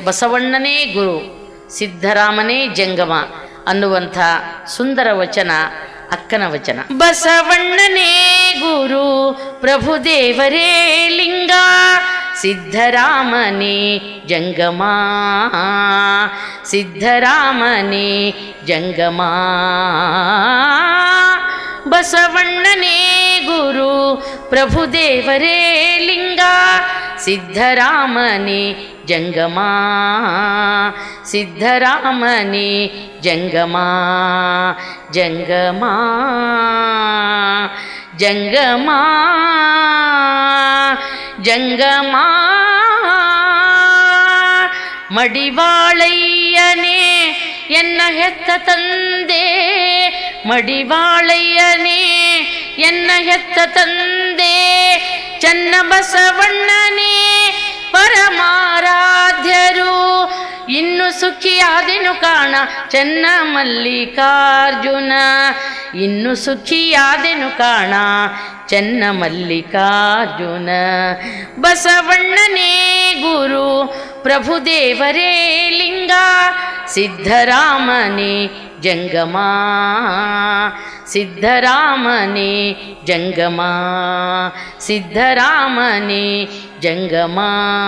ಬಸವಣ್ಣನೇ ಗುರು, ಸಿದ್ಧರಾಮನೇ ಜಂಗಮ ಅನ್ನುವಂಥ ಸುಂದರ ವಚನ ಅಕ್ಕನ ವಚನ. ಬಸವಣ್ಣನೇ ಗುರು, ಪ್ರಭುದೇವರೇ ಲಿಂಗ, ಸಿದ್ಧರಾಮನೇ ಜಂಗಮ, ಸಿದ್ಧರಾಮನೇ ಜಂಗಮ. ಬಸವಣ್ಣನೇ ಗುರು, ಪ್ರಭುದೇವರೇ ಲಿಂಗ, ಸಿದ್ಧರಾಮನೇ ಜಂಗಮ, ಸಿದ್ಧರಾಮನೇ ಜಂಗಮ. ಜಂಗಮ ಜಂಗಮ ಜಂಗಮ. ಮಡಿವಾಳಯ್ಯನೇ ಎನ್ನ ಹೆತ್ತ ತಂದೆ, ಮಡಿವಾಳಯ್ಯನೇ ಎನ್ನ ಹೆತ್ತ ತಂದೆ, ಚನ್ನಬಸವಣ್ಣನೇ ಪರಮಾರಾಧ್ಯರು. ಇನ್ನು ಸುಖಿಯಾದೆನು ಕಾಣ ಚೆನ್ನ ಮಲ್ಲಿಕಾರ್ಜುನ, ಇನ್ನು ಸುಖಿಯಾದೆನು ಕಾಣ ಚೆನ್ನ ಮಲ್ಲಿಕಾರ್ಜುನ. ಬಸವಣ್ಣನೇ ಗುರು, ಪ್ರಭುದೇವರೇ ಲಿಂಗ, ಸಿದ್ಧರಾಮನೇ ಜಂಗಮ, ಸಿದ್ಧರಾಮನೇ ಜಂಗಮ, ಸಿದ್ಧರಾಮನೇ ಜಂಗಮ.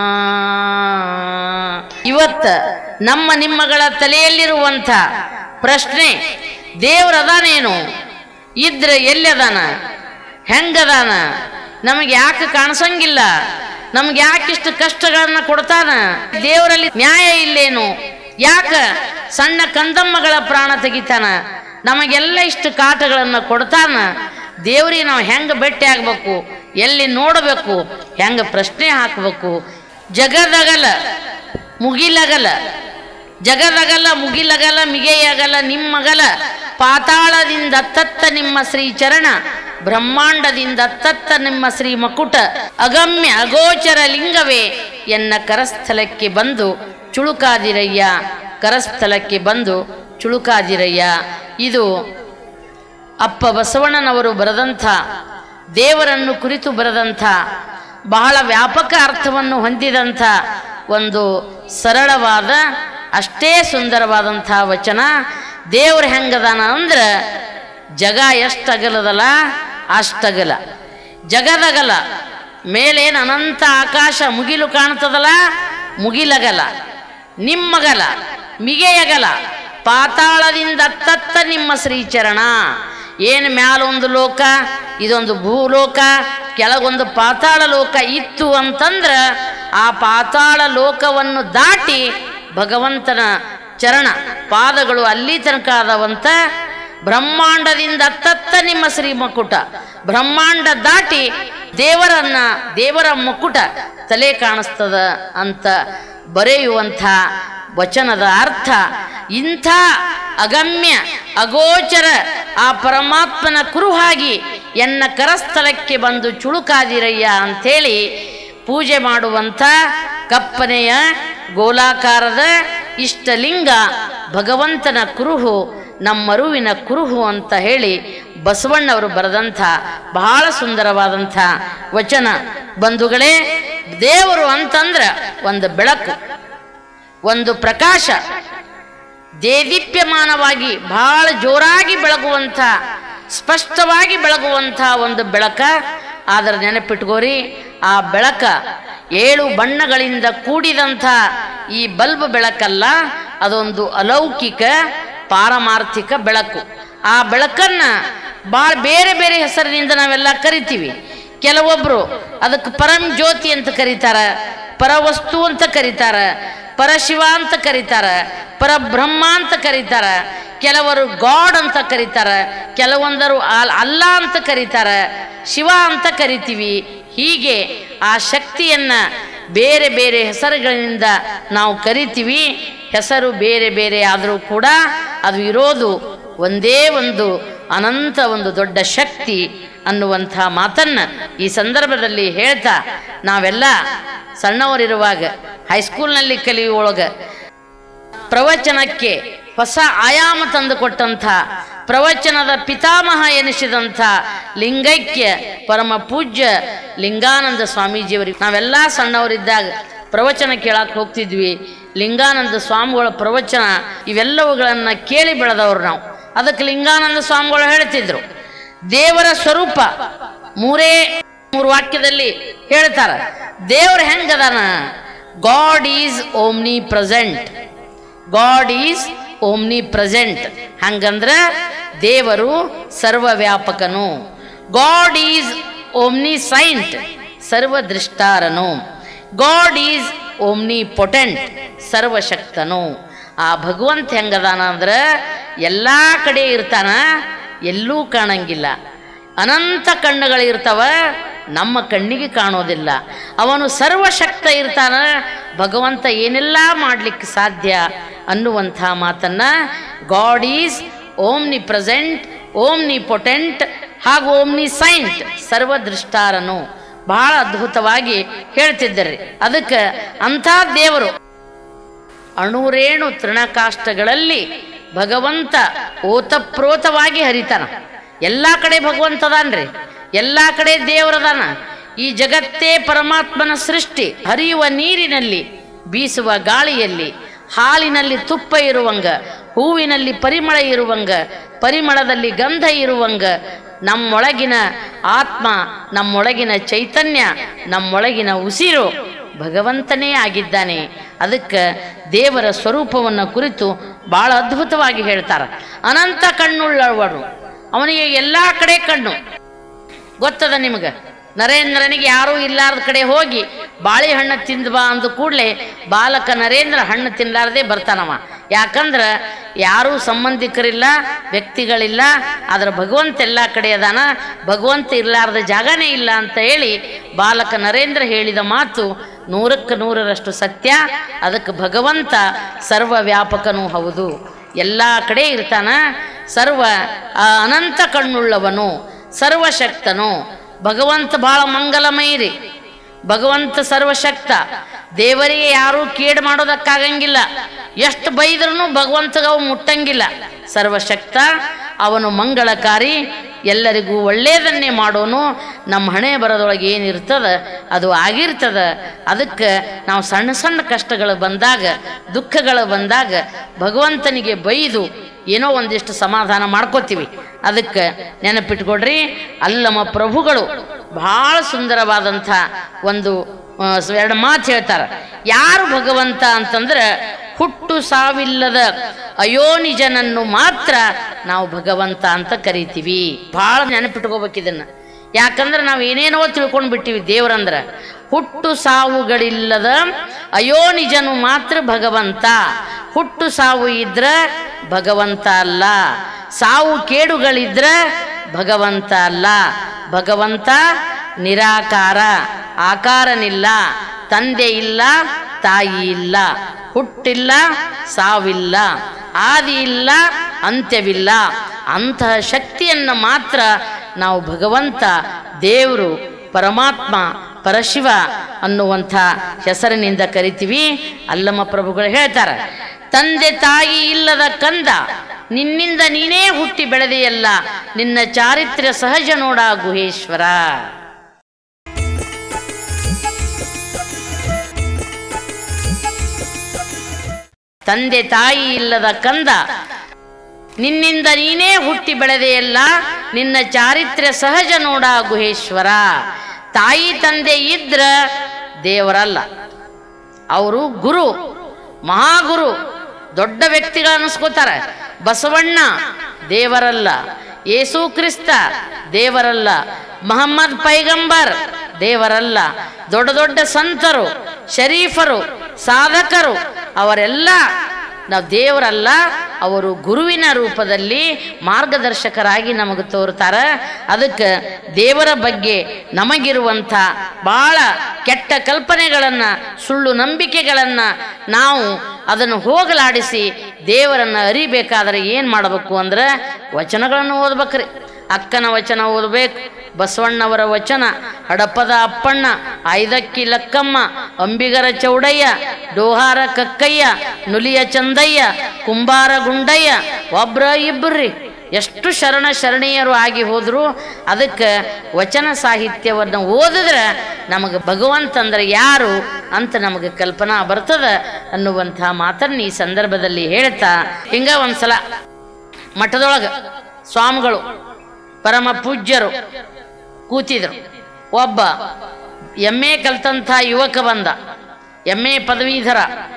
ಇವತ್ತ ನಮ್ಮ ನಿಮ್ಮಗಳ ತಲೆಯಲ್ಲಿರುವಂಥ ಪ್ರಶ್ನೆ, ದೇವರದಾನೇನು, ಇದ್ರೆ ಎಲ್ಲದಾನ, ಹೆಂಗದಾನ, ನಮಗೆ ಯಾಕೆ ಕಾಣಿಸಂಗಿಲ್ಲ, ನಮ್ಗೆ ಯಾಕಿಷ್ಟು ಕಷ್ಟಗಳನ್ನ ಕೊಡ್ತಾನ, ದೇವರಲ್ಲಿ ನ್ಯಾಯ ಇಲ್ಲೇನು, ಯಾಕ ಸಣ್ಣ ಕಂದಮ್ಮಗಳ ಪ್ರಾಣ ತೆಗಿತಾನ, ನಮಗೆಲ್ಲ ಇಷ್ಟು ಕಾಟಗಳನ್ನು ಕೊಡ್ತಾನ, ದೇವರಿಗೆ ನಾವು ಹೆಂಗೆ ಭೇಟಿ ಆಗ್ಬೇಕು, ಎಲ್ಲಿ ನೋಡಬೇಕು, ಹೆಂಗೆ ಪ್ರಶ್ನೆ ಹಾಕಬೇಕು. ಜಗದಗಲ ಮುಗಿಲಗಲ, ಜಗದಗಲ ಮುಗಿಲಗಲ ಮಿಗೆಯಗಲ ನಿಮ್ಮಗಲ, ಪಾತಾಳದಿಂದ ತತ್ತ ನಿಮ್ಮ ಶ್ರೀ ಚರಣ, ಬ್ರಹ್ಮಾಂಡದಿಂದ ತತ್ತ ನಿಮ್ಮ ಶ್ರೀ ಮಕುಟ, ಅಗಮ್ಯ ಅಗೋಚರ ಲಿಂಗವೇ ಎನ್ನ ಕರಸ್ಥಲಕ್ಕೆ ಬಂದು ಚುಳುಕಾದಿರಯ್ಯ, ಕರಸ್ಥಲಕ್ಕೆ ಬಂದು ಚುಳುಕಾದಿರಯ್ಯ. ಇದು ಅಪ್ಪ ಬಸವಣ್ಣನವರು ಬರೆದಂಥ, ದೇವರನ್ನು ಕುರಿತು ಬರೆದಂಥ, ಬಹಳ ವ್ಯಾಪಕ ಅರ್ಥವನ್ನು ಹೊಂದಿದಂಥ ಒಂದು ಸರಳವಾದ ಅಷ್ಟೇ ಸುಂದರವಾದಂಥ ವಚನ. ದೇವ್ರು ಹೆಂಗದಾನ ಅಂದ್ರೆ, ಜಗ ಎಷ್ಟಗಲದಲ್ಲ ಅಷ್ಟಗಲ, ಜಗದಗಲ ಮೇಲೇನು ಅನಂತ ಆಕಾಶ ಮುಗಿಲು ಕಾಣ್ತದಲ್ಲ, ಮುಗಿಲಗಲ, ನಿಮ್ಮಗಲ ಮಿಗೆಯಗಲ, ಪಾತಾಳದಿಂದ ತತ್ತ ನಿಮ್ಮ ಶ್ರೀಚರಣ. ಏನು ಮ್ಯಾಲೊಂದು ಲೋಕ, ಇದೊಂದು ಭೂಲೋಕ, ಕೆಳಗೊಂದು ಪಾತಾಳ ಲೋಕ ಇತ್ತು ಅಂತಂದ್ರೆ, ಆ ಪಾತಾಳ ಲೋಕವನ್ನು ದಾಟಿ ಭಗವಂತನ ಚರಣ ಪಾದಗಳು ಅಲ್ಲಿ ತನಕ ಆದವಂತ. ಬ್ರಹ್ಮಾಂಡದಿಂದ ತತ್ತ ನಿಮ್ಮ ಶ್ರೀ ಮಕುಟ, ಬ್ರಹ್ಮಾಂಡ ದಾಟಿ ದೇವರ ಮಕುಟ ತಲೆ ಕಾಣಿಸ್ತದ ಅಂತ ಬರೆಯುವಂಥ ವಚನದ ಅರ್ಥ. ಇಂಥ ಅಗಮ್ಯ ಅಗೋಚರ ಆ ಪರಮಾತ್ಮನ ಕುರುಹಾಗಿ ಎನ್ನ ಕರಸ್ಥಲಕ್ಕೆ ಬಂದು ಚುಳುಕಾದಿರಯ್ಯ ಅಂಥೇಳಿ ಪೂಜೆ ಮಾಡುವಂಥ ಕಪ್ಪನೆಯ ಗೋಲಾಕಾರದ ಇಷ್ಟಲಿಂಗ ಭಗವಂತನ ಕುರುಹು, ನಮ್ಮರುವಿನ ಕುರುಹು ಅಂತ ಹೇಳಿ ಬಸವಣ್ಣವರು ಬರೆದಂಥ ಬಹಳ ಸುಂದರವಾದಂಥ ವಚನ. ಬಂಧುಗಳೇ, ದೇವರು ಅಂತಂದ್ರೆ ಒಂದು ಬೆಳಕು, ಒಂದು ಪ್ರಕಾಶ, ದೇದೀಪ್ಯಮಾನವಾಗಿ ಬಹಳ ಜೋರಾಗಿ ಬೆಳಗುವಂಥ, ಸ್ಪಷ್ಟವಾಗಿ ಬೆಳಗುವಂಥ ಒಂದು ಬೆಳಕ. ಆದರೆ ನೆನಪಿಟ್ಕೋರಿ, ಆ ಬೆಳಕ 7 ಬಣ್ಣಗಳಿಂದ ಕೂಡಿದಂಥ ಈ ಬಲ್ಬ್ ಬೆಳಕಲ್ಲ, ಅದೊಂದು ಅಲೌಕಿಕ ಪಾರಮಾರ್ಥಿಕ ಬೆಳಕು. ಆ ಬೆಳಕನ್ನ ಭಾಳ ಬೇರೆ ಬೇರೆ ಹೆಸರಿನಿಂದ ನಾವೆಲ್ಲ ಕರಿತೀವಿ. ಕೆಲವೊಬ್ಬರು ಅದಕ್ಕೆ ಪರಂ ಜ್ಯೋತಿ ಅಂತ ಕರೀತಾರೆ, ಪರವಸ್ತು ಅಂತ ಕರೀತಾರೆ, ಪರಶಿವ ಅಂತ ಕರೀತಾರೆ, ಪರಬ್ರಹ್ಮ ಅಂತ ಕರೀತಾರೆ, ಕೆಲವರು ಗಾಡ್ ಅಂತ ಕರೀತಾರೆ, ಕೆಲವೊಂದರು ಅಲ್ಲ ಅಂತ ಕರೀತಾರೆ, ಶಿವ ಅಂತ ಕರಿತೀವಿ. ಹೀಗೆ ಆ ಶಕ್ತಿಯನ್ನ ಬೇರೆ ಬೇರೆ ಹೆಸರುಗಳಿಂದ ನಾವು ಕರಿತೀವಿ. ಹೆಸರು ಬೇರೆ ಬೇರೆ ಆದರೂ ಕೂಡ ಅದು ಇರೋದು ಒಂದೇ ಒಂದು ಅನಂತ ಒಂದು ದೊಡ್ಡ ಶಕ್ತಿ ಅನ್ನುವಂಥ ಮಾತನ್ನು ಈ ಸಂದರ್ಭದಲ್ಲಿ ಹೇಳ್ತಾ, ನಾವೆಲ್ಲ ಸಣ್ಣವರಿರುವಾಗ ಹೈಸ್ಕೂಲ್ನಲ್ಲಿ ಕಲಿಯುವೊಳಗೆ ಪ್ರವಚನಕ್ಕೆ ಹೊಸ ಆಯಾಮ ತಂದುಕೊಟ್ಟಂಥ, ಪ್ರವಚನದ ಪಿತಾಮಹ ಎನಿಸಿದಂಥ ಲಿಂಗೈಕ್ಯ ಪರಮ ಪೂಜ್ಯ ಲಿಂಗಾನಂದ ಸ್ವಾಮೀಜಿಯವರಿಗೆ ನಾವೆಲ್ಲ ಸಣ್ಣವರಿದ್ದಾಗ ಪ್ರವಚನ ಕೇಳಕ್ಕೆ ಹೋಗ್ತಿದ್ವಿ. ಲಿಂಗಾನಂದ ಸ್ವಾಮಿಗಳ ಪ್ರವಚನ ಇವೆಲ್ಲವುಗಳನ್ನು ಕೇಳಿ ಬೆಳೆದವರು ನಾವು. ಅದಕ್ಕೆ ಲಿಂಗಾನಂದ ಸ್ವಾಮಿಗಳು ಹೇಳ್ತಿದ್ರು, ದೇವರ ಸ್ವರೂಪ ಮೂರು ವಾಕ್ಯದಲ್ಲಿ ಹೇಳ್ತಾರ. ದೇವರು ಹೆಂಗದಾನ? God is omnipresent. God is omnipresent. ಹಂಗಂದ್ರೆ ದೇವರು ಸರ್ವವ್ಯಾಪಕನು. ಗಾಡ್ ಈಸ್ ಓಮ್ನಿ ಸೈಂಟ್, ಸರ್ವದೃಷ್ಟಾರನು. ಗಾಡ್ ಈಸ್ ಓಮ್ನಿ ಪೊಟೆಂಟ್, ಸರ್ವಶಕ್ತನು. ಆ ಭಗವಂತ ಹೆಂಗದಾನ ಅಂದ್ರೆ ಎಲ್ಲ ಕಡೆ ಇರ್ತಾನ, ಎಲ್ಲೂ ಕಾಣಂಗಿಲ್ಲ. ಅನಂತ ಕಣ್ಣುಗಳಿರ್ತಾವ, ನಮ್ಮ ಕಣ್ಣಿಗೆ ಕಾಣೋದಿಲ್ಲ. ಅವನು ಸರ್ವಶಕ್ತ ಇರ್ತಾನ. ಭಗವಂತ ಏನೆಲ್ಲ ಮಾಡಲಿಕ್ಕೆ ಸಾಧ್ಯ ಅನ್ನುವಂಥ ಮಾತನ್ನ God is omnipresent, omnipotent ಹಾಗೂ ಓಮ್ನಿ ಸೈಂಟ್, ಸರ್ವದೃಷ್ಟಾರನು ಬಹಳ ಅದ್ಭುತವಾಗಿ ಹೇಳ್ತಿದ್ದಾರೆ. ಅದಕ್ಕೆ ಅಂಥ ದೇವರು ಅಣುರೇಣು ತೃಣಕಾಷ್ಟಗಳಲ್ಲಿ ಭಗವಂತ ಓತಪ್ರೋತವಾಗಿ ಹರಿತಾನ. ಎಲ್ಲ ಕಡೆ ಭಗವಂತದಾನ್ರಿ, ಎಲ್ಲ ಕಡೆ ದೇವರದಾನ. ಈ ಜಗತ್ತೇ ಪರಮಾತ್ಮನ ಸೃಷ್ಟಿ. ಹರಿಯುವ ನೀರಿನಲ್ಲಿ, ಬೀಸುವ ಗಾಳಿಯಲ್ಲಿ, ಹಾಲಿನಲ್ಲಿ ತುಪ್ಪ ಇರುವಂಗ, ಹೂವಿನಲ್ಲಿ ಪರಿಮಳ ಇರುವಂಗ, ಪರಿಮಳದಲ್ಲಿ ಗಂಧ ಇರುವಂಗ, ನಮ್ಮೊಳಗಿನ ಆತ್ಮ, ನಮ್ಮೊಳಗಿನ ಚೈತನ್ಯ, ನಮ್ಮೊಳಗಿನ ಉಸಿರು ಭಗವಂತನೇ ಆಗಿದ್ದಾನೆ. ಅದಕ್ಕೆ ದೇವರ ಸ್ವರೂಪವನ್ನು ಕುರಿತು ಭಾಳ ಅದ್ಭುತವಾಗಿ ಹೇಳ್ತಾರೆ. ಅನಂತ ಕಣ್ಣುಳ್ಳವನು, ಅವನಿಗೆ ಎಲ್ಲ ಕಡೆ ಕಣ್ಣು. ಗೊತ್ತದ ನಿಮಗೆ, ನರೇಂದ್ರನಿಗೆ ಯಾರೂ ಇಲ್ಲಾರ್ದ ಕಡೆ ಹೋಗಿ ಬಾಳೆಹಣ್ಣು ತಿಂದು ಬಾ ಅಂದ ಕೂಡಲೇ ಬಾಲಕ ನರೇಂದ್ರ ಹಣ್ಣು ತಿನ್ನಲಾರ್ದೆ ಬರ್ತಾನವ. ಯಾಕಂದ್ರೆ ಯಾರೂ ಸಂಬಂಧಿಕರಿಲ್ಲ, ವ್ಯಕ್ತಿಗಳಿಲ್ಲ. ಆದ್ರೆ ಭಗವಂತ ಎಲ್ಲ ಕಡೆ ಅದಾನ. ಭಗವಂತ ಇರಲಾರ್ದ ಜಾಗನೇ ಇಲ್ಲ ಅಂತ ಹೇಳಿ ಬಾಲಕ ನರೇಂದ್ರ ಹೇಳಿದ ಮಾತು 100ಕ್ಕೆ 100ರಷ್ಟು ಸತ್ಯ. ಅದಕ್ಕೆ ಭಗವಂತ ಸರ್ವವ್ಯಾಪಕನೂ ಹೌದು, ಎಲ್ಲ ಕಡೆ ಇರ್ತಾನ. ಅನಂತ ಕಣ್ಣುಳ್ಳವನು, ಸರ್ವಶಕ್ತನು. ಭಗವಂತ ಬಹಳ ಮಂಗಲಮೈರಿ. ಭಗವಂತ ಸರ್ವಶಕ್ತ. ದೇವರಿಗೆ ಯಾರೂ ಕೇಡು ಮಾಡೋದಕ್ಕಾಗಂಗಿಲ್ಲ. ಎಷ್ಟು ಬೈದ್ರೂ ಭಗವಂತಗವು ಮುಟ್ಟಂಗಿಲ್ಲ. ಸರ್ವಶಕ್ತ, ಅವನು ಮಂಗಳಕಾರಿ, ಎಲ್ಲರಿಗೂ ಒಳ್ಳೆಯದನ್ನೇ ಮಾಡೋನು. ನಮ್ಮ ಹಣೆ ಬರೋದೊಳಗೆ ಏನಿರ್ತದ ಅದು ಆಗಿರ್ತದ. ಅದಕ್ಕೆ ನಾವು ಸಣ್ಣ ಸಣ್ಣ ಕಷ್ಟಗಳು ಬಂದಾಗ, ದುಃಖಗಳು ಬಂದಾಗ ಭಗವಂತನಿಗೆ ಬೈದು ಏನೋ ಒಂದಿಷ್ಟು ಸಮಾಧಾನ ಮಾಡ್ಕೋತೀವಿ. ಅದಕ್ಕೆ ನೆನಪಿಟ್ಕೊಡ್ರಿ, ಅಲ್ಲಮ ಪ್ರಭುಗಳು ಬಹಳ ಸುಂದರವಾದಂಥ ಒಂದು 2 ಮಾತು ಹೇಳ್ತಾರೆ. ಯಾರು ಭಗವಂತ ಅಂತಂದ್ರೆ, ಹುಟ್ಟು ಸಾವಿಲ್ಲದ ಅಯೋನಿಜನನ್ನು ಮಾತ್ರ ನಾವು ಭಗವಂತ ಅಂತ ಕರಿತೀವಿ. ಬಹಳ ನೆನಪಿಟ್ಕೋಬೇಕಿದನ್ನ. ಯಾಕಂದ್ರೆ ನಾವು ಏನೇನೋ ತಿಳ್ಕೊಂಡು ಬಿಟ್ಟಿವಿ. ದೇವರಂದ್ರೆ ಹುಟ್ಟು ಸಾವುಗಳಿಲ್ಲದ ಅಯೋನಿಜನು ಮಾತ್ರ ಭಗವಂತ. ಹುಟ್ಟು ಸಾವು ಇದ್ರ ಭಗವಂತ ಅಲ್ಲ. ಸಾವು ಕೇಡುಗಳಿದ್ರ ಭಗವಂತ ಅಲ್ಲ. ಭಗವಂತ ನಿರಾಕಾರ, ಆಕಾರನಿಲ್ಲ, ತಂದೆ ಇಲ್ಲ, ತಾಯಿ ಇಲ್ಲ, ಹುಟ್ಟಿಲ್ಲ, ಸಾವಿಲ್ಲ, ಆದಿ ಇಲ್ಲ, ಅಂತ್ಯವಿಲ್ಲ. ಅಂತಹ ಶಕ್ತಿಯನ್ನು ಮಾತ್ರ ನಾವು ಭಗವಂತ, ದೇವರು, ಪರಮಾತ್ಮ, ಪರಶಿವ ಅನ್ನುವಂಥ ಹೆಸರಿನಿಂದ ಕರಿತೀವಿ. ಅಲ್ಲಮ ಪ್ರಭುಗಳು ಹೇಳ್ತಾರೆ, ತಂದೆ ತಾಯಿ ಇಲ್ಲದ ಕಂದ, ನಿನ್ನಿಂದ ನೀನೇ ಹುಟ್ಟಿ ಬೆಳೆದೆಯಲ್ಲ, ನಿನ್ನ ಚಾರಿತ್ರ್ಯ ಸಹಜ ನೋಡ ಗುಹೇಶ್ವರ. ತಂದೆ ತಾಯಿ ಇಲ್ಲದ ಕಂದ, ನಿನ್ನಿಂದ ನೀನೇ ಹುಟ್ಟಿ ಬೆಳೆದೆಯಲ್ಲ, ನಿನ್ನ ಚಾರಿತ್ರ್ಯ ಸಹಜ ನೋಡ ಗುಹೇಶ್ವರ. ತಾಯಿ ತಂದೆ ಇದ್ರ ದೇವರಲ್ಲ, ಅವರು ಗುರು, ಮಹಾಗುರು, ದೊಡ್ಡ ವ್ಯಕ್ತಿಗಳು ಅನ್ನಿಸ್ಕೋತಾರೆ. ಬಸವಣ್ಣ ದೇವರಲ್ಲ, ಯೇಸು ಕ್ರಿಸ್ತ ದೇವರಲ್ಲ, ಮಹಮ್ಮದ್ ಪೈಗಂಬರ್ ದೇವರಲ್ಲ, ದೊಡ್ಡ ದೊಡ್ಡ ಸಂತರು, ಶರೀಫರು, ಸಾಧಕರು ಅವರೆಲ್ಲ ನಾವು ದೇವರಲ್ಲ. ಅವರು ಗುರುವಿನ ರೂಪದಲ್ಲಿ ಮಾರ್ಗದರ್ಶಕರಾಗಿ ನಮಗೆ ತೋರ್ತಾರೆ. ಅದಕ್ಕೆ ದೇವರ ಬಗ್ಗೆ ನಮಗಿರುವಂಥ ಭಾಳ ಕೆಟ್ಟ ಕಲ್ಪನೆಗಳನ್ನು, ಸುಳ್ಳು ನಂಬಿಕೆಗಳನ್ನು ನಾವು ಅದನ್ನು ಹೋಗಲಾಡಿಸಿ ದೇವರನ್ನು ಅರಿಬೇಕಾದ್ರೆ ಏನು ಮಾಡಬೇಕು ಅಂದ್ರೆ ವಚನಗಳನ್ನು ಓದ್ಬೇಕ್ರಿ. ಅಕ್ಕನ ವಚನ ಓದಬೇಕು, ಬಸವಣ್ಣವರ ವಚನ, ಹಡಪದ ಅಪ್ಪಣ್ಣ, ಐದಕ್ಕಿ ಲಕ್ಕಮ್ಮ, ಅಂಬಿಗರ ಚೌಡಯ್ಯ, ಡೋಹಾರ ಕಕ್ಕಯ್ಯ, ನುಲಿಯ ಚಂದಯ್ಯ, ಕುಂಬಾರ ಗುಂಡಯ್ಯ, ಒಬ್ರ ಇಬ್ಬರ್ರಿ ಎಷ್ಟು ಶರಣೀಯರು ಆಗಿ ಹೋದರೂ ಅದಕ್ಕೆ ವಚನ ಸಾಹಿತ್ಯವನ್ನು ಓದಿದ್ರೆ ನಮಗೆ ಭಗವಂತ ಅಂದ್ರೆ ಯಾರು ಅಂತ ನಮಗೆ ಕಲ್ಪನಾ ಬರ್ತದೆ ಅನ್ನುವಂಥ ಮಾತನ್ನು ಈ ಸಂದರ್ಭದಲ್ಲಿ ಹೇಳ್ತಾ, ಹಿಂಗ ಒಂದ್ಸಲ ಮಠದೊಳಗೆ ಸ್ವಾಮಿಗಳು ಪರಮ ಪೂಜ್ಯರು ಕೂತಿದ್ರು. ಒಬ್ಬ MA ಕಲ್ತಂಥ ಯುವಕ ಬಂದ, MA ಪದವೀಧರ,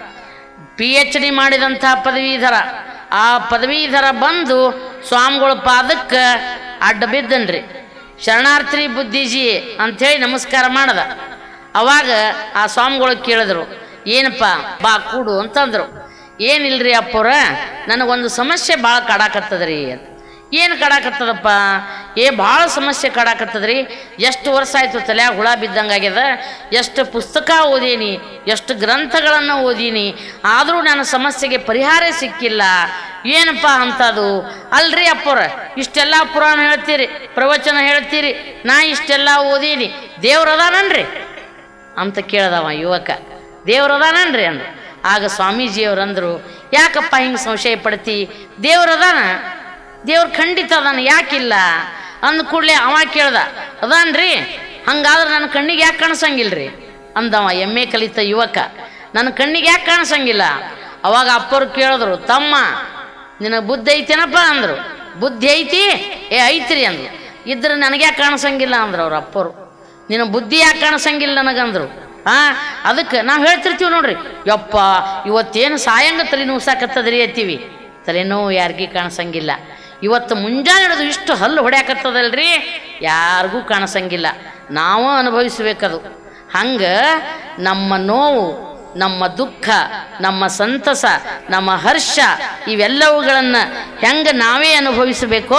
PhD ಮಾಡಿದಂಥ ಪದವೀಧರ. ಆ ಪದವೀಧರ ಬಂದು ಸ್ವಾಮಿಗಳ ಪಾದಕ್ಕೆ ಅಡ್ಡ ಬಿದ್ದನ್ರಿ. ಶರಣಾರ್ಥಿ ಬುದ್ಧಿಜಿ ಅಂಥೇಳಿ ನಮಸ್ಕಾರ ಮಾಡದ. ಅವಾಗ ಆ ಸ್ವಾಮಿಗಳು ಕೇಳಿದ್ರು, ಏನಪ್ಪ ಬಾ ಕೂಡು ಅಂತಂದ್ರು. ಏನಿಲ್ರಿ ಅಪ್ಪವ್ರ, ನನಗೊಂದು ಸಮಸ್ಯೆ ಭಾಳ ಕಾಡಾಕತ್ತದ್ರಿ ಅಂತ. ಏನು ಕಾಡಾಕತ್ತದಪ್ಪ? ಭಾಳ ಸಮಸ್ಯೆ ಕಾಡಾಕತ್ತದ್ರಿ. ಎಷ್ಟು ವರ್ಷ ಆಯಿತು ತಲೆಯಾಗ ಹುಳ ಬಿದ್ದಂಗಾಗ್ಯದ. ಎಷ್ಟು ಪುಸ್ತಕ ಓದೀನಿ, ಎಷ್ಟು ಗ್ರಂಥಗಳನ್ನು ಓದೀನಿ, ಆದರೂ ನನ್ನ ಸಮಸ್ಯೆಗೆ ಪರಿಹಾರ ಸಿಕ್ಕಿಲ್ಲ. ಏನಪ್ಪ ಅಂತದು? ಅಲ್ರಿ ಅಪ್ಪವ್ರ, ಇಷ್ಟೆಲ್ಲ ಪುರಾಣ ಹೇಳ್ತೀರಿ, ಪ್ರವಚನ ಹೇಳ್ತೀರಿ, ನಾ ಇಷ್ಟೆಲ್ಲ ಓದೀನಿ, ದೇವ್ರದಾನನ್ರಿ ಅಂತ ಕೇಳ್ದವ ಯುವಕ. ದೇವ್ರದಾನನ್ರಿ ಅಂದ್ರು. ಆಗ ಸ್ವಾಮೀಜಿಯವ್ರಂದ್ರು, ಯಾಕಪ್ಪ ಹಿಂಗೆ ಸಂಶಯ ಪಡ್ತಿ? ದೇವ್ರದಾನ, ದೇವ್ರು ಖಂಡಿತ ಅದಾನ, ಯಾಕಿಲ್ಲ ಅಂದ ಕೂಡಲೇ ಅವ ಕೇಳ್ದ, ಅದಾನ್ರಿ, ಹಂಗಾದ್ರೆ ನನ್ನ ಕಣ್ಣಿಗೆ ಯಾಕೆ ಕಾಣಿಸಂಗಿಲ್ರಿ ಅಂದವ MA ಕಲಿತ ಯುವಕ. ನನ್ನ ಕಣ್ಣಿಗೆ ಯಾಕೆ ಕಾಣಿಸಂಗಿಲ್ಲ? ಅವಾಗ ಅಪ್ಪವ್ರು ಕೇಳಿದ್ರು, ತಮ್ಮ ನಿನಗೆ ಬುದ್ಧಿ ಐತೇನಪ್ಪ ಅಂದರು. ಬುದ್ಧಿ ಐತಿ? ಐತ್ರಿ ಅಂದ್ರು. ಇದ್ರೆ ನನಗೆ ಯಾಕೆ ಕಾಣಿಸಂಗಿಲ್ಲ ಅಂದ್ರು ಅವ್ರ ಅಪ್ಪರು. ನಿನ್ನ ಬುದ್ಧಿ ಯಾಕೆ ಕಾಣಿಸಂಗಿಲ್ಲ ನನಗಂದ್ರು. ಅದಕ್ಕೆ ನಾವು ಹೇಳ್ತಿರ್ತೀವಿ ನೋಡ್ರಿ, ಯಪ್ಪ ಇವತ್ತೇನು ಸಾಯಂಗ ತಲೆ ನೋಸಾಕತ್ತದ್ರಿ ಅಂತೀವಿ. ತಲೆನೋವು ಯಾರಿಗೂ ಕಾಣಿಸಂಗಿಲ್ಲ. ಇವತ್ತು ಮುಂಜಾನೆ ಹಿಡಿದು ಇಷ್ಟು ಹಲ್ಲು ಹೊಡ್ಯಾಕತ್ತದಲ್ರಿ, ಯಾರಿಗೂ ಕಾಣಿಸಂಗಿಲ್ಲ. ನಾವು ಅನುಭವಿಸ್ಬೇಕದು. ಹಂಗೆ ನಮ್ಮ ನೋವು, ನಮ್ಮ ದುಃಖ, ನಮ್ಮ ಸಂತಸ, ನಮ್ಮ ಹರ್ಷ ಇವೆಲ್ಲವುಗಳನ್ನು ಹೆಂಗೆ ನಾವೇ ಅನುಭವಿಸಬೇಕೋ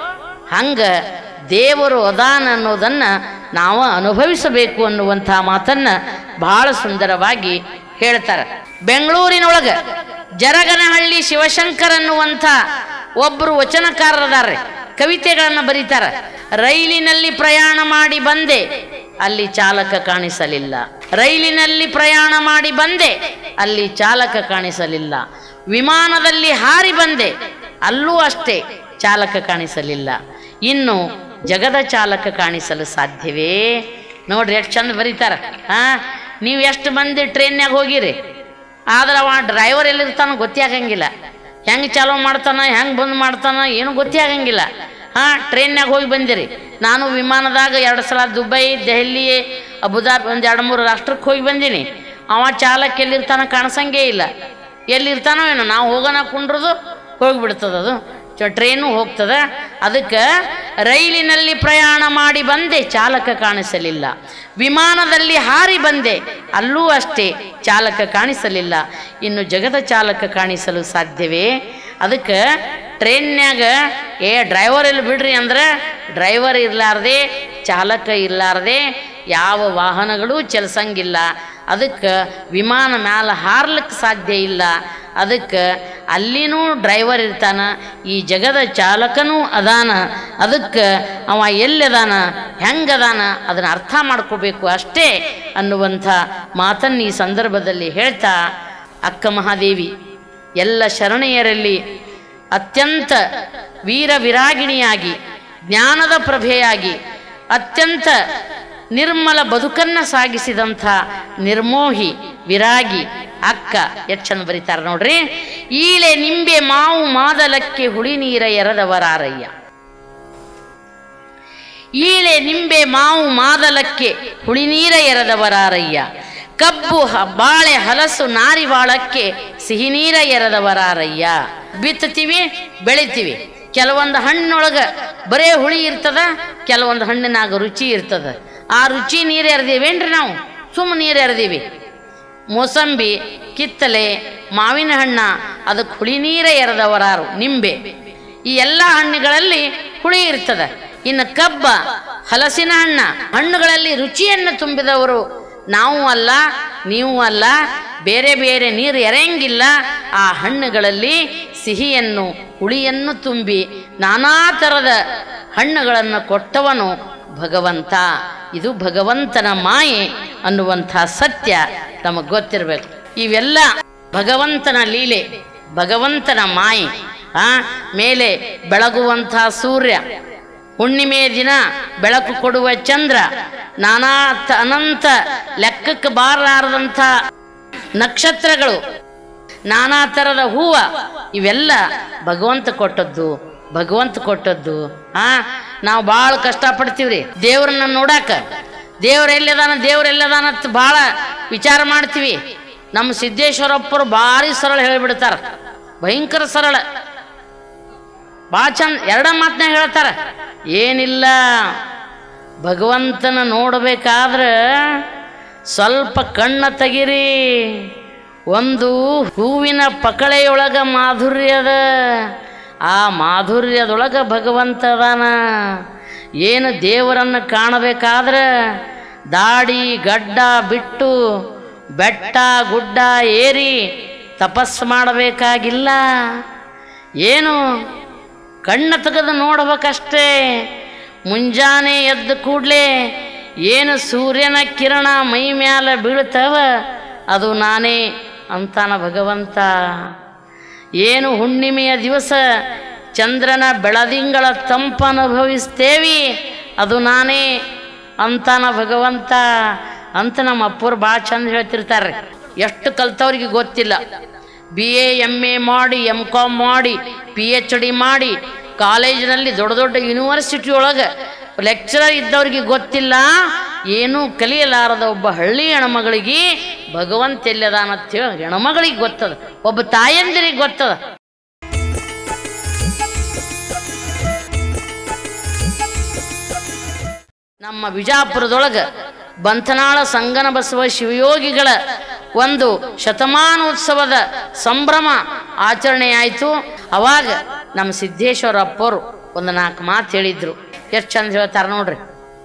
ಹಂಗೆ ದೇವರು ಅದಾನ ಅನ್ನೋದನ್ನು ನಾವು ಅನುಭವಿಸಬೇಕು ಅನ್ನುವಂಥ ಮಾತನ್ನು ಬಹಳ ಸುಂದರವಾಗಿ ಹೇಳ್ತಾರೆ. ಬೆಂಗಳೂರಿನೊಳಗೆ ಜರಗನಹಳ್ಳಿ ಶಿವಶಂಕರ್ ಅನ್ನುವಂಥ ಒಬ್ಬರು ವಚನಕಾರರದಾರೆ, ಕವಿತೆಗಳನ್ನು ಬರೀತಾರೆ. ರೈಲಿನಲ್ಲಿ ಪ್ರಯಾಣ ಮಾಡಿ ಬಂದೆ, ಅಲ್ಲಿ ಚಾಲಕ ಕಾಣಿಸಲಿಲ್ಲ. ರೈಲಿನಲ್ಲಿ ಪ್ರಯಾಣ ಮಾಡಿ ಬಂದೆ, ಅಲ್ಲಿ ಚಾಲಕ ಕಾಣಿಸಲಿಲ್ಲ. ವಿಮಾನದಲ್ಲಿ ಹಾರಿ ಬಂದೆ, ಅಲ್ಲೂ ಅಷ್ಟೇ ಚಾಲಕ ಕಾಣಿಸಲಿಲ್ಲ. ಇನ್ನು ಜಗದ ಚಾಲಕ ಕಾಣಿಸಲು ಸಾಧ್ಯವೇ? ನೋಡ್ರಿ ಎಷ್ಟು ಚಂದ ಬರೀತಾರ. ನೀವು ಎಷ್ಟು ಮಂದಿ ಟ್ರೈನ್ಯಾಗ ಹೋಗಿರಿ, ಆದ್ರೆ ಅವ ಡ್ರೈವರ್ ಎಲ್ಲಿರ್ತಾನೋ ಗೊತ್ತೇ ಆಗಂಗಿಲ್ಲ. ಹೆಂಗೆ ಚಾಲೂ ಮಾಡ್ತಾನ, ಹೆಂಗೆ ಬಂದ್ ಮಾಡ್ತಾನ ಏನು ಗೊತ್ತೇ ಆಗಂಗಿಲ್ಲ. ಟ್ರೈನ್ಯಾಗ ಹೋಗಿ ಬಂದಿರಿ. ನಾನು ವಿಮಾನದಾಗ 2 ಸಲ ದುಬೈ, ದೆಹಲಿ, ಅಬುದಾಬಿ ಒಂದು 2-3 ರಾಷ್ಟ್ರಕ್ಕೆ ಹೋಗಿ ಬಂದೀನಿ. ಅವ ಚಾಲಕ ಎಲ್ಲಿರ್ತಾನ ಕಾಣಿಸಂಗೇ ಇಲ್ಲ. ಎಲ್ಲಿರ್ತಾನೋ ಏನೋ, ನಾವು ಹೋಗೋಣ ಕುಂಡ್ರದು ಹೋಗಿಬಿಡ್ತದದು, ಟ್ರೈನು ಹೋಗ್ತದೆ. ಅದಕ್ಕೆ ರೈಲಿನಲ್ಲಿ ಪ್ರಯಾಣ ಮಾಡಿ ಬಂದೆ, ಚಾಲಕ ಕಾಣಿಸಲಿಲ್ಲ. ವಿಮಾನದಲ್ಲಿ ಹಾರಿ ಬಂದೆ, ಅಲ್ಲೂ ಅಷ್ಟೇ ಚಾಲಕ ಕಾಣಿಸಲಿಲ್ಲ. ಇನ್ನು ಜಗದ ಚಾಲಕ ಕಾಣಿಸಲು ಸಾಧ್ಯವೇ? ಅದಕ್ಕೆ ಟ್ರೈನ್ಯಾಗ ಡ್ರೈವರ್ ಎಲ್ಲಿ ಬಿಡ್ರಿ ಅಂದ್ರೆ, ಡ್ರೈವರ್ ಇರಲಾರ್ದೆ, ಚಾಲಕ ಇರಲಾರ್ದೆ ಯಾವ ವಾಹನಗಳೂ ಚಲಿಸಂಗಿಲ್ಲ. ಅದಕ್ಕೆ ವಿಮಾನ ಮ್ಯಾಲ ಹಾರ್ಲಿಕ್ಕೆ ಸಾಧ್ಯ ಇಲ್ಲ. ಅದಕ್ಕೆ ಅಲ್ಲಿನೂ ಡ್ರೈವರ್ ಇರ್ತಾನ, ಈ ಜಗದ ಚಾಲಕನೂ ಅದಾನ. ಅದಕ್ಕೆ ಅವ ಎಲ್ಲದಾನ, ಹೆಂಗದಾನ ಅದನ್ನು ಅರ್ಥ ಮಾಡ್ಕೋಬೇಕು ಅಷ್ಟೇ ಅನ್ನುವಂಥ ಮಾತನ್ನು ಈ ಸಂದರ್ಭದಲ್ಲಿ ಹೇಳ್ತಾ, ಅಕ್ಕ ಮಹಾದೇವಿ ಎಲ್ಲ ಶರಣೆಯರಲ್ಲಿ ಅತ್ಯಂತ ವೀರ ವಿರಾಗಿಣಿಯಾಗಿ, ಜ್ಞಾನದ ಪ್ರಭೆಯಾಗಿ, ಅತ್ಯಂತ ನಿರ್ಮಲ ಬದುಕನ್ನು ಸಾಗಿಸಿದಂಥ ನಿರ್ಮೋಹಿ ವಿರಾಗಿ ಅಕ್ಕ ಎಷ್ಟು ಚಂದ ಬರೀತಾರೆ ನೋಡ್ರಿ. ಈಳೆ ನಿಂಬೆ ಮಾವು ಮಾದಲಕ್ಕೆ ಹುಳಿ ನೀರ ಎರೆದವರಾರಯ್ಯ. ಈಳೆ ನಿಂಬೆ ಮಾವು ಮಾದಲಕ್ಕೆ ಹುಳಿ ನೀರ ಎರೆದವರಾರಯ್ಯ. ಕಬ್ಬು ಬಾಳೆ ಹಲಸು ನಾರಿವಾಳಕ್ಕೆ ಸಿಹಿ ನೀರ ಎರೆದವರಾರಯ್ಯ. ಬಿತ್ತುತ್ತೀವಿ, ಬೆಳಿತೀವಿ. ಕೆಲವೊಂದು ಹಣ್ಣೊಳಗೆ ಬರೇ ಹುಳಿ ಇರ್ತದ, ಕೆಲವೊಂದು ಹಣ್ಣಿನಾಗ ರುಚಿ ಇರ್ತದ. ಆ ರುಚಿ ನೀರು ಎರೆದೀವೇನ್ರಿ ನಾವು? ಸುಮ್ಮನೆ ನೀರು ಎರೆದೀವಿ. ಮೋಸಂಬಿ, ಕಿತ್ತಲೆ, ಮಾವಿನ ಹಣ್ಣ ಅದಕ್ಕೆ ಹುಳಿ ನೀರ ಎರೆದವರಾರು. ನಿಂಬೆ, ಈ ಎಲ್ಲ ಹಣ್ಣುಗಳಲ್ಲಿ ಹುಳಿ ಇರ್ತದ. ಇನ್ನು ಕಬ್ಬ, ಹಲಸಿನ ಹಣ್ಣುಗಳಲ್ಲಿ ರುಚಿಯನ್ನು ತುಂಬಿದವರು ನಾವು ಅಲ್ಲ, ನೀವು ಅಲ್ಲ. ಬೇರೆ ಬೇರೆ ನೀರು ಎರೆಯಂಗಿಲ್ಲ. ಆ ಹಣ್ಣುಗಳಲ್ಲಿ ಸಿಹಿಯನ್ನು, ಹುಳಿಯನ್ನು ತುಂಬಿ ನಾನಾ ಥರದ ಹಣ್ಣುಗಳನ್ನು ಕೊಟ್ಟವನು ಭಗವಂತ. ಇದು ಭಗವಂತನ ಮಾಯೆ ಅನ್ನುವಂಥ ಸತ್ಯ ನಮಗೆ ಗೊತ್ತಿರಬೇಕು. ಇವೆಲ್ಲ ಭಗವಂತನ ಲೀಲೆ, ಭಗವಂತನ ಮಾಯೆ. ಮೇಲೆ ಬೆಳಗುವಂಥ ಸೂರ್ಯ, ಹುಣ್ಣಿಮೆಯ ದಿನ ಬೆಳಕು ಕೊಡುವ ಚಂದ್ರ, ನಾನಾ ಅನಂತ ಲೆಕ್ಕಕ್ಕೆ ಬಾರಲಾರದಂಥ ನಕ್ಷತ್ರಗಳು, ನಾನಾ ಥರದ ಹೂವು, ಇವೆಲ್ಲ ಭಗವಂತ ಕೊಟ್ಟದ್ದು. ನಾವು ಭಾಳ ಕಷ್ಟಪಡ್ತೀವ್ರಿ ದೇವ್ರನ್ನ ನೋಡಾಕ. ದೇವ್ರೆಲ್ಲದಾನ ಅಂತ ಭಾಳ ವಿಚಾರ ಮಾಡ್ತೀವಿ. ನಮ್ಮ ಸಿದ್ದೇಶ್ವರಪ್ಪರು ಭಾರಿ ಸರಳ ಹೇಳಿಬಿಡ್ತಾರ, ಭಯಂಕರ ಸರಳ, ಭಾಳ ಚಂದ. ಎರಡ ಮಾತನ್ನ ಹೇಳ್ತಾರ. ಏನಿಲ್ಲ, ಭಗವಂತನ ನೋಡಬೇಕಾದ್ರೆ ಸ್ವಲ್ಪ ಕಣ್ಣ ತೆಗಿರಿ. ಒಂದು ಹೂವಿನ ಪಕಳೆಯೊಳಗ ಮಾಧುರ್ಯದ, ಆ ಮಾಧುರ್ಯದೊಳಗೆ ಭಗವಂತ ಅದಾನ. ಏನು ದೇವರನ್ನು ಕಾಣಬೇಕಾದ್ರೆ ದಾಡಿ ಗಡ್ಡ ಬಿಟ್ಟು ಬೆಟ್ಟ ಗುಡ್ಡ ಏರಿ ತಪಸ್ಸು ಮಾಡಬೇಕಾಗಿಲ್ಲ. ಏನು ಕಣ್ಣ ತೆಗೆದು ನೋಡ್ಬೇಕಷ್ಟೇ. ಮುಂಜಾನೆ ಎದ್ದು ಕೂಡಲೇ ಏನು ಸೂರ್ಯನ ಕಿರಣ ಮೈ ಮ್ಯಾಲ ಬೀಳ್ತವ ಅದು ನಾನೇ ಅಂತಾನ ಭಗವಂತ. ಏನು ಹುಣ್ಣಿಮೆಯ ದಿವಸ ಚಂದ್ರನ ಬೆಳದಿಂಗಳ ತಂಪು ಅನುಭವಿಸ್ತೇವಿ ಅದು ನಾನೇ ಅಂತಾನ ಭಗವಂತ ಅಂತ ನಮ್ಮ ಅಪ್ಪರು ಭಾಳ ಚಂದ ಹೇಳ್ತಿರ್ತಾರೆ. ಎಷ್ಟು ಕಲ್ತವ್ರಿಗೆ ಗೊತ್ತಿಲ್ಲ. BA MA ಮಾಡಿ MCom ಮಾಡಿ PhD ಮಾಡಿ ಕಾಲೇಜಿನಲ್ಲಿ ದೊಡ್ಡ ದೊಡ್ಡ ಯೂನಿವರ್ಸಿಟಿ ಒಳಗೆ ಲೆಕ್ಚರರ್ ಇದ್ದವ್ರಿಗೆ ಗೊತ್ತಿಲ್ಲ. ಏನೂ ಕಲಿಯಲಾರದ ಒಬ್ಬ ಹಳ್ಳಿ ಹೆಣ್ಮಗಳಿಗೆ ಭಗವಂತ ಎಲ್ಲದಾನಂತೇಳಿ ಹೆಣ್ಮಗಳಿಗೆ ಗೊತ್ತದ, ಒಬ್ಬ ತಾಯಂದಿರಿಗೆ ಗೊತ್ತದ. ನಮ್ಮ ವಿಜಾಪುರದೊಳಗೆ ಬಂತನಾಳ ಸಂಗನ ಬಸವ ಶಿವಯೋಗಿಗಳ ಒಂದು ಶತಮಾನೋತ್ಸವದ ಸಂಭ್ರಮ ಆಚರಣೆ ಆಯಿತು. ಅವಾಗ ನಮ್ಮ ಸಿದ್ದೇಶ್ವರಪ್ಪರು ಒಂದು 4 ಮಾತು ಹೇಳಿದ್ರು. ಎಷ್ಟು ಚಂದ ಹೇಳ್ತಾರೆ ನೋಡ್ರಿ.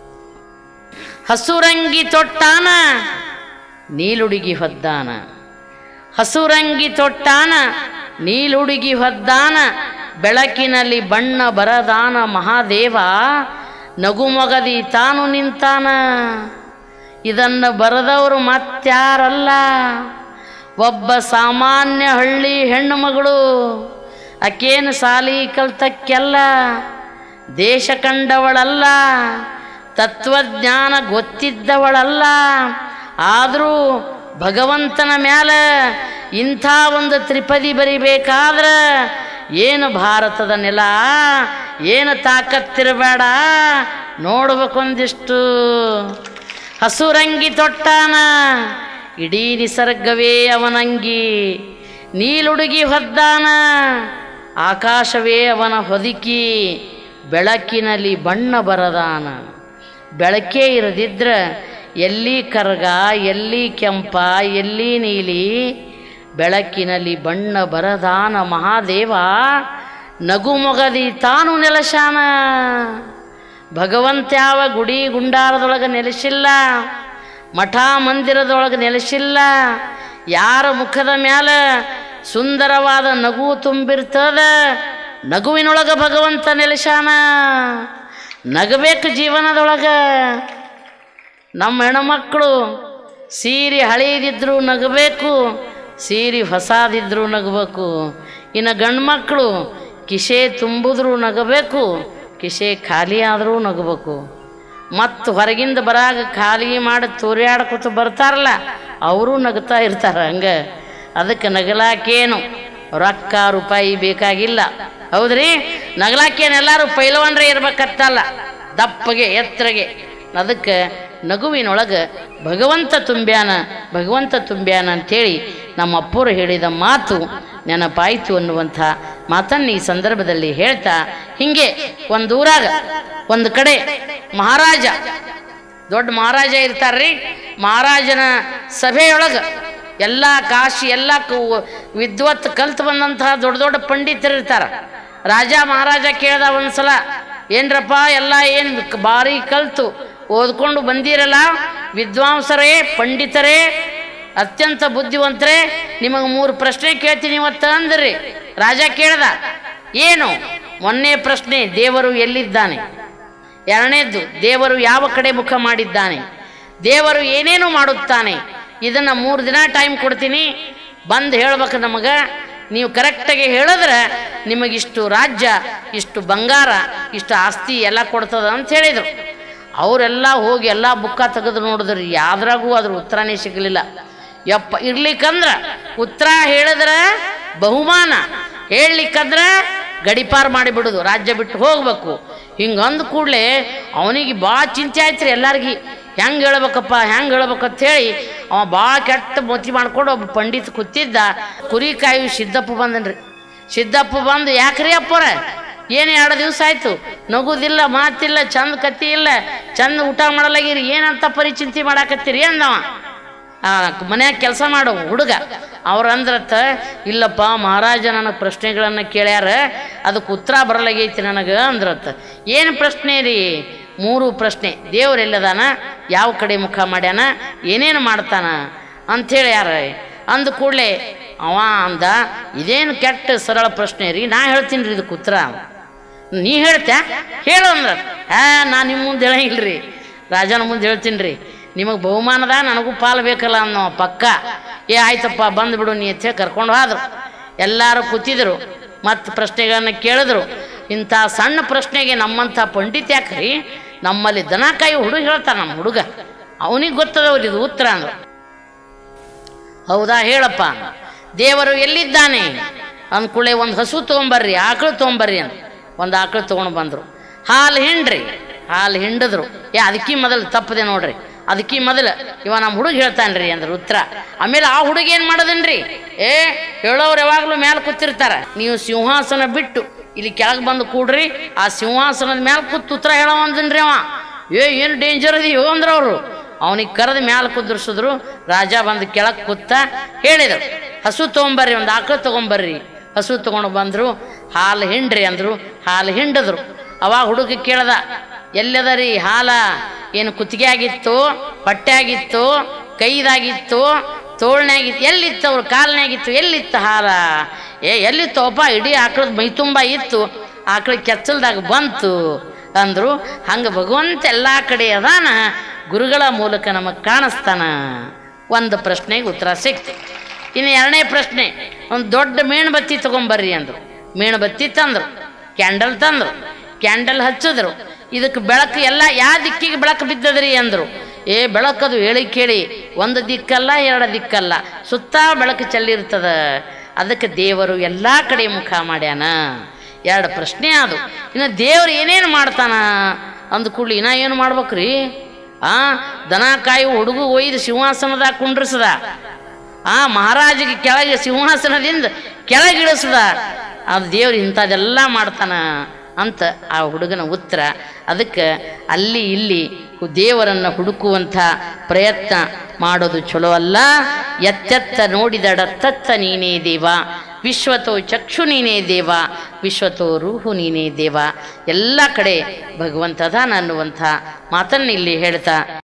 ಹಸುರಂಗಿ ತೊಟ್ಟಾನ ನೀಲುಡುಗಿ ಹೊದ್ದಾನ, ಹಸುರಂಗಿ ತೊಟ್ಟಾನ ನೀಲುಡುಗಿ ಹೊದ್ದಾನ, ಬೆಳಕಿನಲ್ಲಿ ಬಣ್ಣ ಬರದಾನ ಮಹಾದೇವ, ನಗುಮೊಗದಿ ತಾನು ನಿಂತಾನ. ಇದನ್ನು ಬರೆದವರು ಮತ್ಯಾರಲ್ಲ, ಒಬ್ಬ ಸಾಮಾನ್ಯ ಹಳ್ಳಿ ಹೆಣ್ಣು ಮಗಳು. ಆಕೇನು ಸಾಲಿ ಕಲ್ತಕ್ಕೆಲ್ಲ, ದೇಶ ಕಂಡವಳಲ್ಲ, ತತ್ವಜ್ಞಾನ ಗೊತ್ತಿದ್ದವಳಲ್ಲ. ಆದರೂ ಭಗವಂತನ ಮ್ಯಾಲ ಇಂಥ ಒಂದು ತ್ರಿಪದಿ ಬರಿಬೇಕಾದ್ರೆ ಏನು ಭಾರತದ ನೆಲ, ಏನು ತಾಕತ್ತಿರಬೇಡ, ನೋಡ್ಬೇಕೊಂದಿಷ್ಟು. ಹಸುರಂಗಿ ತೊಟ್ಟಾನ ಇಡೀ ನಿಸರ್ಗವೇ ಅವನಂಗಿ, ನೀಲುಡುಗಿ ಹೊದ್ದಾನ ಆಕಾಶವೇ ಅವನ ಹೊದಿಕಿ, ಬೆಳಕಿನಲ್ಲಿ ಬಣ್ಣ ಬರದಾನ. ಬೆಳಕೇ ಇರದಿದ್ರೆ ಎಲ್ಲಿ ಕರ್ಗ, ಎಲ್ಲಿ ಕೆಂಪ, ಎಲ್ಲಿ ನೀಲಿ, ಬೆಳಕಿನಲ್ಲಿ ಬಣ್ಣ ಬರದಾನ ಮಹಾದೇವ, ನಗುಮೊಗದಿ ತಾನು ನೆಲೆಸಾನ. ಭಗವಂತ ಯಾವ ಗುಡಿ ಗುಂಡಾರದೊಳಗೆ ನೆಲೆಸಿಲ್ಲ, ಮಠ ಮಂದಿರದೊಳಗೆ ನೆಲೆಸಿಲ್ಲ. ಯಾರ ಮುಖದ ಮ್ಯಾಲ ಸುಂದರವಾದ ನಗು ತುಂಬಿರ್ತದ, ನಗುವಿನೊಳಗೆ ಭಗವಂತ ನೆಲೆಸಾನ. ನಗಬೇಕು ಜೀವನದೊಳಗೆ. ನಮ್ಮ ಹೆಣ್ಮಕ್ಕಳು ಸೀರೆ ಹಳೆಯದಿದ್ರು ನಗಬೇಕು, ಸೀರೆ ಹೊಸದಿದ್ರು ನಗಬೇಕು. ಇನ್ನು ಗಂಡು ಮಕ್ಕಳು ಕಿಸೆ ತುಂಬಿದ್ರೂ ನಗಬೇಕು, ಕಿಸೆ ಖಾಲಿ ಆದರೂ ನಗಬೇಕು. ಮತ್ತು ಹೊರಗಿಂದ ಬರಾಗ ಖಾಲಿ ಮಾಡಿ ತೋರ್ಯಾಡ್ಕೊತ ಬರ್ತಾರಲ್ಲ ಅವರು ನಗ್ತಾ ಇರ್ತಾರೆ. ಹಂಗೆ ಅದಕ್ಕೆ ನಗಲಾಕೇನು ರೊಕ್ಕ ರೂಪಾಯಿ ಬೇಕಾಗಿಲ್ಲ, ಹೌದ್ರಿ? ನಗಲಾಕೇನು ಎಲ್ಲರೂ ಪೈಲವನ್ರೇ ಇರ್ಬೇಕತ್ತಲ್ಲ, ದಪ್ಪಗೆ ಎತ್ತರಗೆ. ಅದಕ್ಕೆ ನಗುವಿನೊಳಗೆ ಭಗವಂತ ತುಂಬ್ಯಾನ ಅಂಥೇಳಿ ನಮ್ಮ ಅಪ್ಪರು ಹೇಳಿದ ಮಾತು ನೆನಪಾಯಿತು ಅನ್ನುವಂಥ ಮಾತನ್ನು ಈ ಸಂದರ್ಭದಲ್ಲಿ ಹೇಳ್ತಾ, ಹಿಂಗೆ ಒಂದು ಊರಾಗ ಒಂದು ಕಡೆ ಮಹಾರಾಜ, ದೊಡ್ಡ ಮಹಾರಾಜ ಇರ್ತಾರ್ರಿ. ಮಹಾರಾಜನ ಸಭೆಯೊಳಗೆ ಎಲ್ಲ ಕಾಶಿ ಎಲ್ಲ ವಿದ್ವತ್ ಕಲ್ತು ಬಂದಂತಹ ದೊಡ್ಡ ದೊಡ್ಡ ಪಂಡಿತರು ಇರ್ತಾರೆ. ರಾಜ ಮಹಾರಾಜ ಕೇಳ್ದ ಒಂದ್ಸಲ, ಏನ್ರಪ್ಪ ಎಲ್ಲ ಏನು ಭಾರಿ ಕಲ್ತು ಓದ್ಕೊಂಡು ಬಂದಿರಲ್ಲ, ವಿದ್ವಾಂಸರೇ ಪಂಡಿತರೇ ಅತ್ಯಂತ ಬುದ್ಧಿವಂತರೇ, ನಿಮಗೆ 3 ಪ್ರಶ್ನೆ ಕೇಳ್ತೀನಿ ಇವತ್ತು ಅಂದ್ರಿ. ರಾಜ ಕೇಳ್ದ, ಏನು? ಮೊನ್ನೆ ಪ್ರಶ್ನೆ ದೇವರು ಎಲ್ಲಿದ್ದಾನೆ, ಎರಡನೇದ್ದು ದೇವರು ಯಾವ ಕಡೆ ಮುಖ ಮಾಡಿದ್ದಾನೆ, ದೇವರು ಏನೇನು ಮಾಡುತ್ತಾನೆ, ಇದನ್ನು 3 ದಿನ ಟೈಮ್ ಕೊಡ್ತೀನಿ, ಬಂದು ಹೇಳ್ಬೇಕು ನಮಗೆ. ನೀವು ಕರೆಕ್ಟಾಗಿ ಹೇಳಿದ್ರೆ ನಿಮಗಿಷ್ಟು ರಾಜ್ಯ, ಇಷ್ಟು ಬಂಗಾರ, ಇಷ್ಟು ಆಸ್ತಿ ಎಲ್ಲ ಕೊಡ್ತದ ಅಂತ ಹೇಳಿದರು. ಅವರೆಲ್ಲ ಹೋಗಿ ಎಲ್ಲ ಬುಕ್ಕ ತೆಗೆದು ನೋಡಿದ್ರಿ, ಯಾವ್ದ್ರಾಗೂ ಅದ್ರ ಉತ್ತರನೇ ಸಿಗಲಿಲ್ಲ. ಯಪ್ಪ, ಇರ್ಲಿಕ್ಕಂದ್ರೆ ಉತ್ತರ ಹೇಳಿದ್ರೆ ಬಹುಮಾನ, ಹೇಳಲಿಕ್ಕಂದ್ರೆ ಗಡಿಪಾರು ಮಾಡಿಬಿಡೋದು, ರಾಜ್ಯ ಬಿಟ್ಟು ಹೋಗ್ಬೇಕು. ಹಿಂಗೆ ಅಂದ ಕೂಡಲೇ ಅವನಿಗೆ ಭಾಳ ಚಿಂತೆ ಆಯ್ತು ರೀ ಎಲ್ಲರಿಗೂ. ಹೆಂಗೆ ಹೇಳ್ಬೇಕಪ್ಪ, ಹೆಂಗೆ ಹೇಳ್ಬೇಕಂತ ಹೇಳಿ ಅವ ಭಾಳ ಕೆಟ್ಟ ಮತಿ ಮಾಡ್ಕೊಂಡು ಒಬ್ಬ ಪಂಡಿತ್ ಕೂತಿದ್ದ. ಕುರಿ ಕಾಯು ಸಿದ್ದಪ್ಪ ಬಂದನ್ರಿ. ಸಿದ್ದಪ್ಪ ಬಂದು, ಯಾಕ್ರಿ ಅಪ್ಪರ ಏನು 2 ದಿವಸ ಆಯ್ತು, ನಗುದಿಲ್ಲ, ಮಾತಿಲ್ಲ, ಚಂದ ಕತ್ತಿ ಇಲ್ಲ, ಚಂದ ಊಟ ಮಾಡಲಾಗಿರಿ, ಏನಂತ ಪರಿಚಿಂತೆ ಮಾಡಾಕತ್ತೀರಿ ಅಂದವ. ಮನ್ಯಾಗ ಕೆಲಸ ಮಾಡೋ ಹುಡುಗ ಅವ್ರು ಅಂದ್ರತ್ತ, ಇಲ್ಲಪ್ಪ ಮಹಾರಾಜ ನನಗೆ ಪ್ರಶ್ನೆಗಳನ್ನು ಕೇಳ್ಯಾರ, ಅದಕ್ಕೆ ಉತ್ತರ ಬರಲಾಗೈತಿ ನನಗೆ ಅಂದ್ರತ್ತ. ಏನು ಪ್ರಶ್ನೆ ರೀ? 3 ಪ್ರಶ್ನೆ. ದೇವರೆಲ್ಲದಾನ, ಯಾವ ಕಡೆ ಮುಖ ಮಾಡ್ಯಾನ, ಏನೇನು ಮಾಡ್ತಾನ ಅಂಥೇಳಿ ಯಾರ ಅಂದ ಕೂಡಲೇ ಅವ ಅಂದ, ಇದೇನು ಕೆಟ್ಟ ಸರಳ ಪ್ರಶ್ನೆ ರೀ, ನಾ ಹೇಳ್ತೀನಿ ರೀ ಇದಕ್ಕೆ ಉತ್ತರ. ನೀ ಹೇಳ್ತ್ಯಾ? ಹೇಳು ಅಂದ್ರ. ನಾ ನಿಮ್ಮ ಮುಂದೆ ಹೇಳಂಗಿಲ್ರಿ, ರಾಜನ ಮುಂದೆ ಹೇಳ್ತೀನಿ ರೀ. ನಿಮಗೆ ಬಹುಮಾನದ ನನಗೂ ಪಾಲು ಬೇಕಲ್ಲ ಅನ್ನೋ ಪಕ್ಕ. ಆಯ್ತಪ್ಪ ಬಂದುಬಿಡು ನೀ ಅಂತ ಹೇಳಿ ಕರ್ಕೊಂಡು ಹೋದ್ರು. ಎಲ್ಲರೂ ಕೂತಿದ್ರು, ಮತ್ತು ಪ್ರಶ್ನೆಗಳನ್ನು ಕೇಳಿದ್ರು. ಇಂಥ ಸಣ್ಣ ಪ್ರಶ್ನೆಗೆ ನಮ್ಮಂಥ ಪಂಡಿತ ಯಾಕ್ರಿ? ನಮ್ಮಲ್ಲಿ ದನಕಾಯಿ ಹುಡುಗ ಹೇಳ್ತಾನೆ, ನಮ್ಮ ಹುಡುಗ ಅವನಿಗೆ ಗೊತ್ತದವ್ರು ಇದು ಉತ್ತರ ಅಂದ್ರು. ಹೌದಾ, ಹೇಳಪ್ಪ, ದೇವರು ಎಲ್ಲಿದ್ದಾನೆ ಅಂದ್ಕೂಳೆ ಒಂದು ಹಸು ತೊಗೊಂಬರ್ರಿ, ಆಕಳು ತೊಗೊಂಬರ್ರಿ ಅಂತ ಒಂದು ಆಕಳು ತೊಗೊಂಡು ಬಂದರು. ಹಾಲು ಹಿಂಡ್ರಿ, ಹಾಲು ಹಿಂಡಿದ್ರು. ಅದಕ್ಕಿ ಮೊದಲು ತಪ್ಪದೆ ನೋಡ್ರಿ, ಅದಕ್ಕಿ ಮೊದಲು ಇವ ನಮ್ಮ ಹುಡುಗ ಹೇಳ್ತಾನ್ರಿ ಅಂದ್ರೆ ಉತ್ತರ. ಆಮೇಲೆ ಆ ಹುಡುಗ ಏನು ಮಾಡೋದನ್ರಿ, ಹೇಳೋರು ಯಾವಾಗಲೂ ಮೇಲೆ ಕೂತಿರ್ತಾರೆ. ನೀವು ಸಿಂಹಾಸನ ಬಿಟ್ಟು ಇಲ್ಲಿ ಕೆಳಗೆ ಬಂದು ಕೂಡ್ರಿ, ಆ ಸಿಂಹಾಸನದ ಮೇಲೆ ಕೂತು ಉತ್ತರ ಹೇಳೋ ಅಂದನ್ರಿ ಅವ. ಏನು ಡೇಂಜರ್ ಇದೆಯೋ ಅಂದ್ರೆ ಅವರು ಅವನಿಗೆ ಕರೆದು ಮ್ಯಾಲೆ ಕುದುರಿಸಿದ್ರು. ರಾಜ ಬಂದು ಕೆಳಗೆ ಕೂತ ಹೇಳಿದರು, ಹಸು ತೊಗೊಂಬರ್ರಿ, ಒಂದು ಆಕಳು ತೊಗೊಂಬರ್ರಿ. ಹಸು ತೊಗೊಂಡು ಬಂದರು. ಹಾಲು ಹಿಂಡ್ರಿ ಅಂದರು, ಹಾಲು ಹಿಂಡಿದ್ರು. ಅವಾಗ ಹುಡುಗ ಕೇಳ್ದ, ಎಲ್ಲದ ರೀ ಹಾಲ? ಏನು ಕುತ್ತಿಗೆ ಆಗಿತ್ತು, ಹೊಟ್ಟೆ ಆಗಿತ್ತು, ಕೈದಾಗಿತ್ತು, ತೋಳ್ನಾಗಿತ್ತು, ಎಲ್ಲಿತ್ತು? ಅವ್ರ ಕಾಲ್ನಾಗಿತ್ತು, ಎಲ್ಲಿತ್ತು ಹಾಲ? ಎಲ್ಲಿತ್ತೋಪ್ಪ? ಇಡೀ ಆಕಳದ ಮೈ ತುಂಬ ಇತ್ತು, ಆಕಳ ಕೆಚ್ಚಲ್ದಾಗ ಬಂತು ಅಂದರು. ಹಂಗೆ ಭಗವಂತ ಎಲ್ಲ ಕಡೆ ಅದಾನ, ಗುರುಗಳ ಮೂಲಕ ನಮಗೆ ಕಾಣಿಸ್ತಾನ. ಒಂದು ಪ್ರಶ್ನೆಗೆ ಉತ್ತರ ಸಿಕ್ತು. ಇನ್ನು 2ನೇ ಪ್ರಶ್ನೆ, ಒಂದು ದೊಡ್ಡ ಮೇಣಬತ್ತಿ ತೊಗೊಂಬರ್ರಿ ಅಂದರು. ಮೇಣಬತ್ತಿ ತಂದರು, ಕ್ಯಾಂಡಲ್ ತಂದರು, ಕ್ಯಾಂಡಲ್ ಹಚ್ಚಿದ್ರು. ಇದಕ್ಕೆ ಬೆಳಕು ಎಲ್ಲ ಯಾವ ದಿಕ್ಕಿಗೆ ಬೆಳಕು ಬಿದ್ದದ್ರಿ ಅಂದರು. ಬೆಳಕದು ಹೇಳಿ ಕೇಳಿ, 1 ದಿಕ್ಕಲ್ಲ 2 ದಿಕ್ಕಲ್ಲ, ಸುತ್ತ ಬೆಳಕು ಚೆಲ್ಲಿರ್ತದ. ಅದಕ್ಕೆ ದೇವರು ಎಲ್ಲ ಕಡೆ ಮುಖ ಮಾಡ್ಯಾನ. 2 ಪ್ರಶ್ನೆ ಅದು. ಇನ್ನು ದೇವ್ರು ಏನೇನು ಮಾಡ್ತಾನ ಅಂದ ಕೂಡಲಿ ಇನ್ನ ಏನು ಮಾಡ್ಬೇಕ್ರಿ? ದನ ಕಾಯಿ ಹುಡುಗ ಒಯ್ದು ಸಿಂಹಾಸನದಾಗ ಕುಂಡ್ರಿಸದ, ಮಹಾರಾಜಿಗೆ ಕೆಳಗೆ ಸಿಂಹಾಸನದಿಂದ ಕೆಳಗಿಳಿಸದ. ಅದು ದೇವ್ರು ಇಂಥದ್ದೆಲ್ಲ ಮಾಡ್ತಾನ ಅಂತ ಆ ಹುಡುಗನ ಉತ್ತರ. ಅದಕ್ಕೆ ಅಲ್ಲಿ ಇಲ್ಲಿ ದೇವರನ್ನು ಹುಡುಕುವಂಥ ಪ್ರಯತ್ನ ಮಾಡೋದು ಚಲೋ ಅಲ್ಲ. ಎತ್ತೆತ್ತ ನೋಡಿದಡತ್ತತ್ತ ನೀನೇ ದೇವ, ವಿಶ್ವತೋ ಚಕ್ಷು ನೀನೇ ದೇವ, ವಿಶ್ವತೋ ರೂಹು ನೀನೇ ದೇವ. ಎಲ್ಲ ಕಡೆ ಭಗವಂತದ ಅನ್ನುವಂಥ ಮಾತನ್ನು ಇಲ್ಲಿ ಹೇಳ್ತಾ